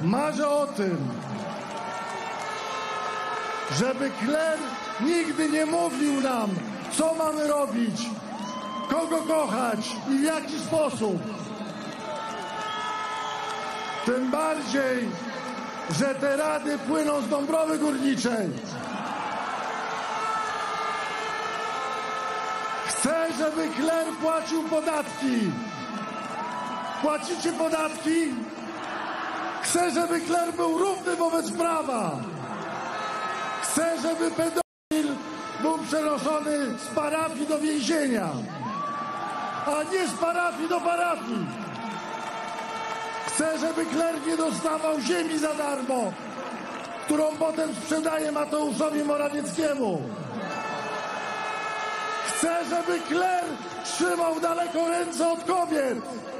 Marzę o tym, żeby kler nigdy nie mówił nam, co mamy robić, kogo kochać i w jaki sposób. Tym bardziej, że te rady płyną z Dąbrowy Górniczej. Chcę, żeby kler płacił podatki. Płacicie podatki? Chcę, żeby kler był równy wobec prawa. Chcę, żeby pedofil był przenoszony z parafii do więzienia, a nie z parafii do parafii. Chcę, żeby kler nie dostawał ziemi za darmo, którą potem sprzedaje Mateuszowi Morawieckiemu. Chcę, żeby kler trzymał daleko ręce od kobiet.